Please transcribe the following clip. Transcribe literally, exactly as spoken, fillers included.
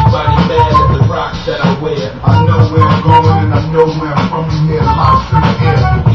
everybody mad at the rocks that I wear. I know where I'm going and I know where I'm from. Here, locks in the air.